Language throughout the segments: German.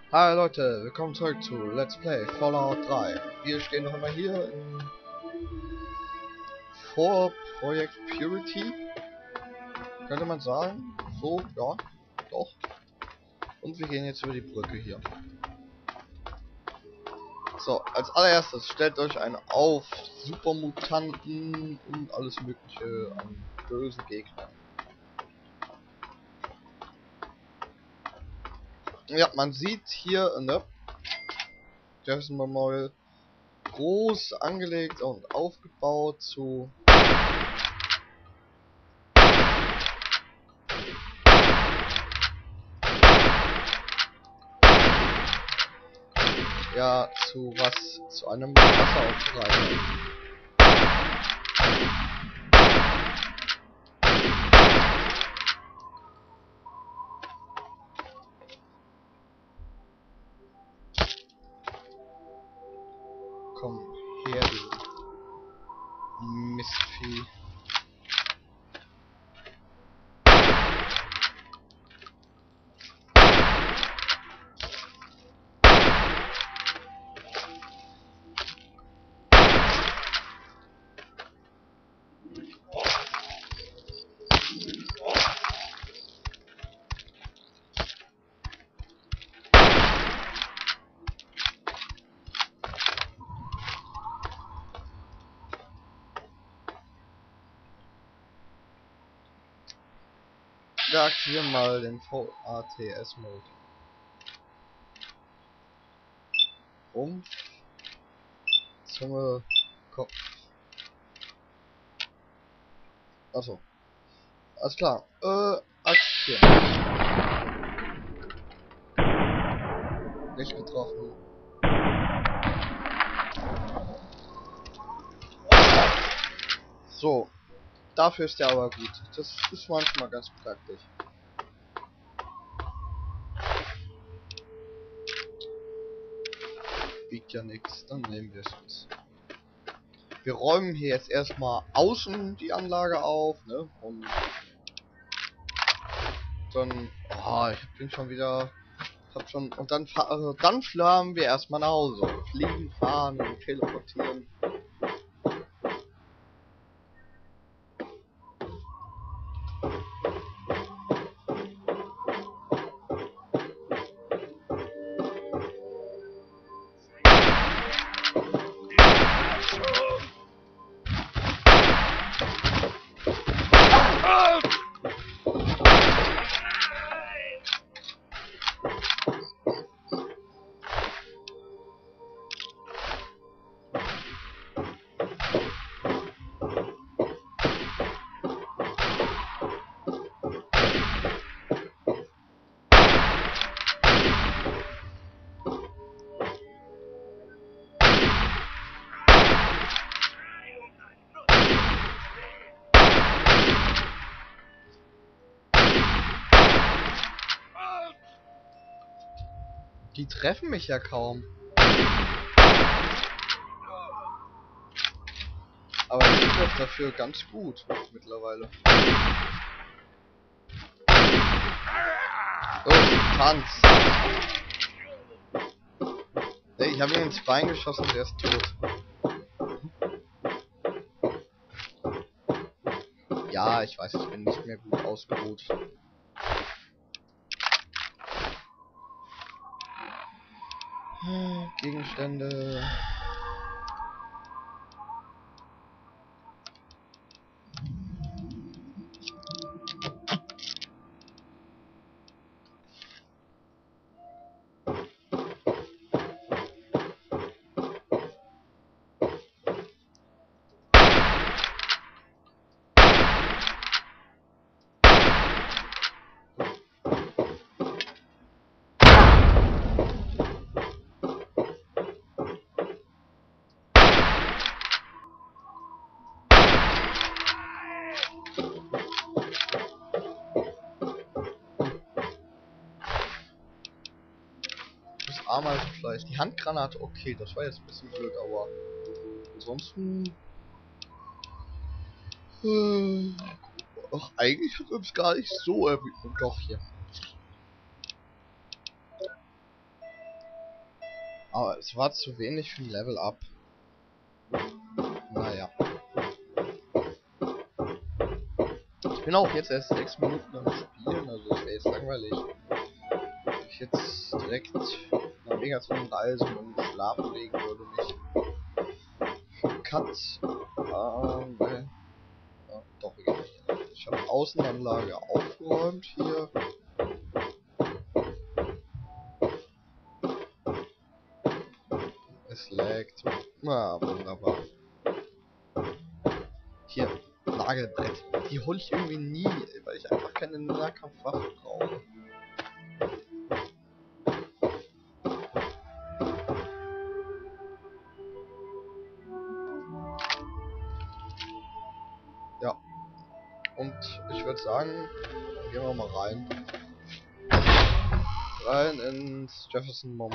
Hi Leute, willkommen zurück zu Let's Play Fallout 3. Wir stehen noch einmal hier vor Projekt Purity, könnte man sagen. So, ja, doch. Und wir gehen jetzt über die Brücke hier. So, als allererstes stellt euch einen auf Supermutanten und alles mögliche an bösen Gegnern. Ja, man sieht hier, ne, Jason Memorial groß angelegt und aufgebaut zu zu einem Wasseraufbereiter. Komm her, du Mistvieh. Wir aktivieren mal den VATS-Mode. Zunge, Kopf. Achso. Alles klar. Aktivieren. Nicht getroffen. So. Dafür ist der aber gut. Das ist manchmal ganz praktisch. Wiegt ja nichts, dann nehmen wir es uns. Wir räumen hier jetzt erstmal außen die Anlage auf, ne? Und dann, ich bin schon wieder, und dann fahren wir erstmal nach Hause. Fliegen, fahren, teleportieren. Die treffen mich ja kaum. Aber ich treffe dafür ganz gut mittlerweile. Oh, Tanz. Hey, ich habe ihn ins Bein geschossen, der ist tot. Ja, ich weiß, ich bin nicht mehr gut ausgeruht. Gegenstände. Ameisenfleisch. Die Handgranate, okay, das war jetzt ein bisschen blöd, aber ansonsten. Ach, eigentlich hat uns gar nicht so erwünscht. Doch, hier. Aber es war zu wenig für ein Level Up. Naja. Ich bin auch jetzt erst 6 Minuten am Spielen, also es wäre jetzt langweilig. Wenn ich jetzt direkt nach Megatron reisen und schlafen legen würde, mich für Cut. Weil. Ja, doch, egal. Ich habe Außenanlage aufgeräumt hier. Es laggt. Na, wunderbar. Hier, Nagelbrett. Die hole ich irgendwie nie, weil ich einfach keine Nahkampfwaffe brauche. Ja. Und ich würde sagen, gehen wir mal rein. Rein ins Jefferson Momo.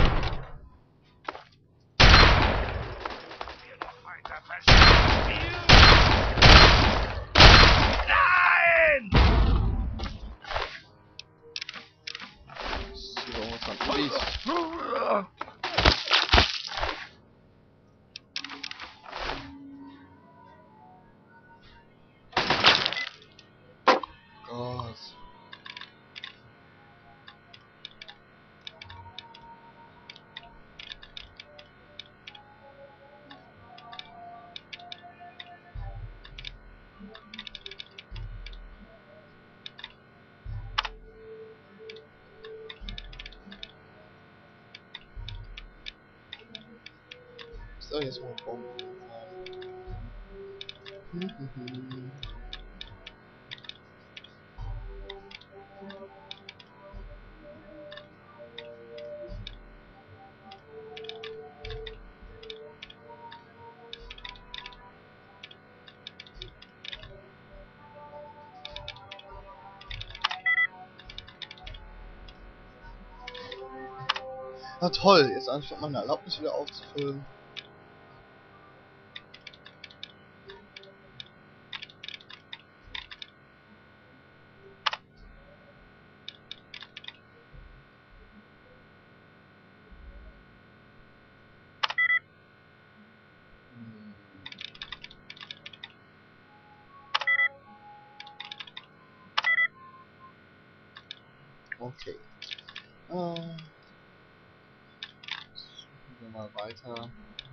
Gott. So, jetzt mal Bomben. Na toll, jetzt anstatt meine Erlaubnis wieder aufzufüllen. Okay. Suchen wir mal weiter.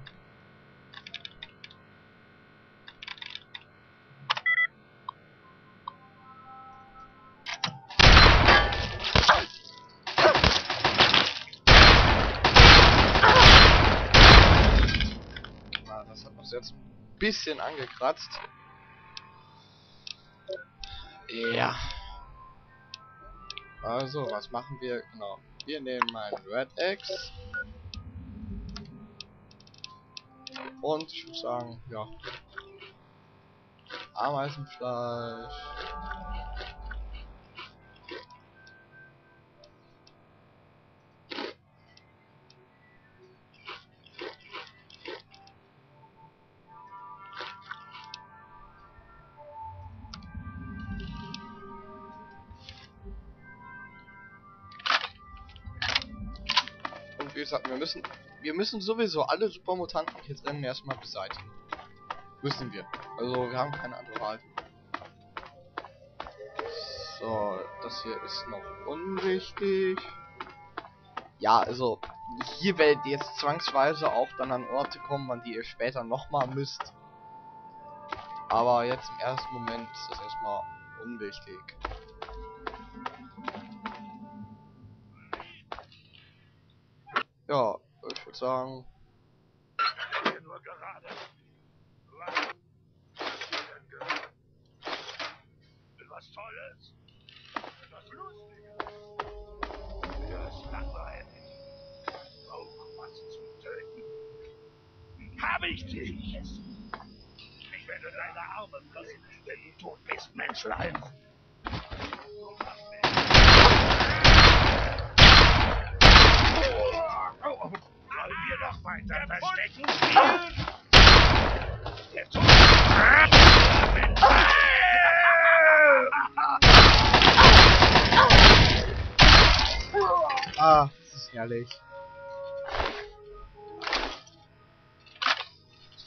Na, das hat uns jetzt ein bisschen angekratzt. Ja. Also, was machen wir? Genau. Wir nehmen einen Red X. Und ich würde sagen, ja. Ameisenfleisch. Und wie gesagt, wir müssen sowieso alle Supermutanten hier drinnen erstmal beseitigen. Müssen wir. Also wir haben keine andere Wahl. So, das hier ist noch unwichtig. Ja, also hier werdet ihr jetzt zwangsweise auch dann an Orte kommen, an die ihr später nochmal müsst. Aber jetzt im ersten Moment ist das erstmal unwichtig. Ja, ich würde sagen. Nur gerade. Was Tolles? Was Lustiges? Ja, ist langweilig. Auch was zu töten. Hab ich dich! Ich werde deine Arme fressen, wenn du tot bist, Menschlein. Wollen wir noch weiter verstecken spielen? Der Tod. Ah, das ist herrlich.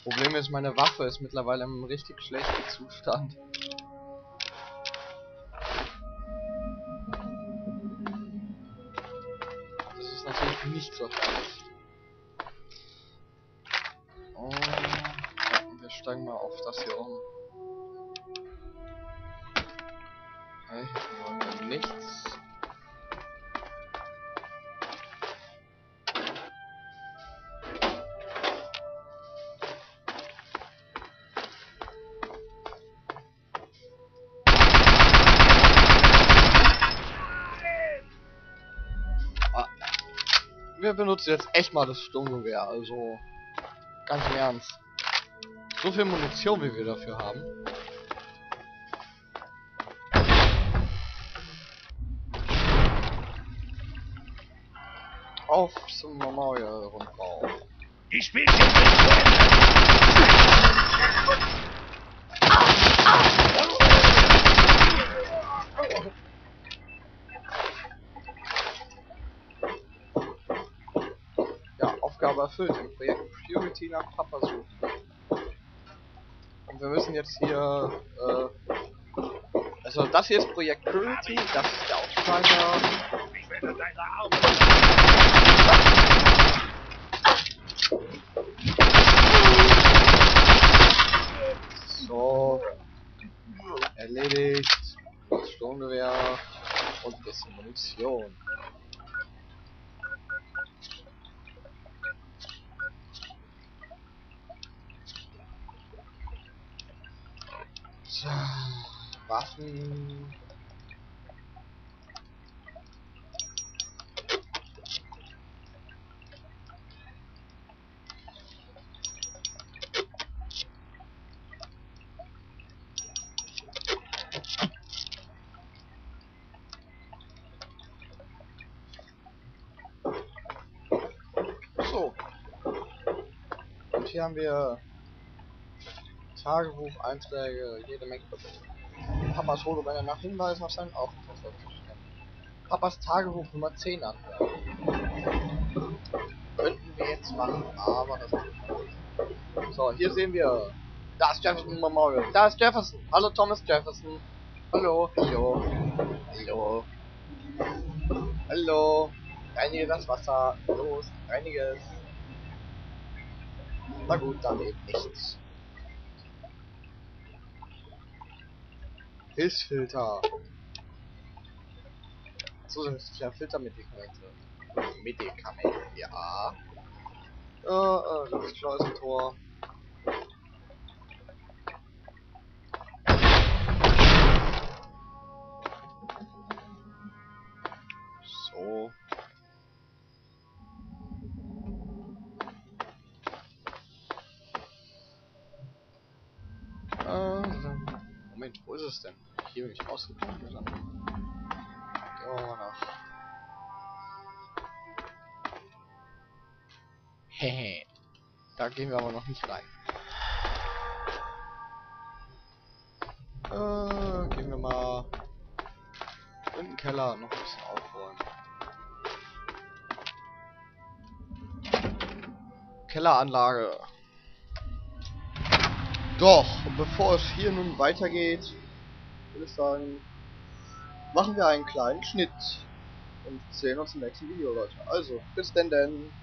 Problem ist, meine Waffe ist mittlerweile im richtig schlechten Zustand. Das ist natürlich nicht so herrlich. Und wir steigen mal auf das hier um. Okay, hier wollen wir nichts. Wir benutzen jetzt echt mal das Sturmgewehr, also ganz im Ernst. So viel Munition, wie wir dafür haben. Auf zum Memorial-Rundbau. Die Spielchen sind zu Ende. Ja, Aufgabe erfüllt. Im Projekt Purity nach Papa suchen. Und wir müssen jetzt hier, also das hier ist Projekt Purity, das ist der Auftraggeber. Ich werde deine Arme. So. Erledigt. Das Sturmgewehr und ein bisschen Munition. So. Waffen. So. Und hier haben wir Tagebucheinträge, jede Menge. Papas Foto, wenn er nach Hinweisen auf seinen Aufenthalt stellen. Papas Tagebuch Nummer 10 anhören. Könnten wir jetzt machen, aber das ist nicht. So, hier sehen wir das Jefferson Memorial. Da ist Jefferson. Hallo Thomas Jefferson. Hallo. Hallo. Hallo. Hallo. Reinige das Wasser. Los, reinige es. Na gut, dann eben nichts. Hilfsfilter. Zusätzlicher Filtermedikamente. Medikamente, ja. Luftschleusentor. So. Moment, wo ist es denn? Hier bin ich rausgekommen. Oh, nach. Hehe. Da gehen wir aber noch nicht rein. Gehen wir mal in den Keller noch ein bisschen aufräumen. Kelleranlage. Doch, bevor es hier nun weitergeht, würde ich sagen, machen wir einen kleinen Schnitt und sehen uns im nächsten Video, Leute. Also, bis denn.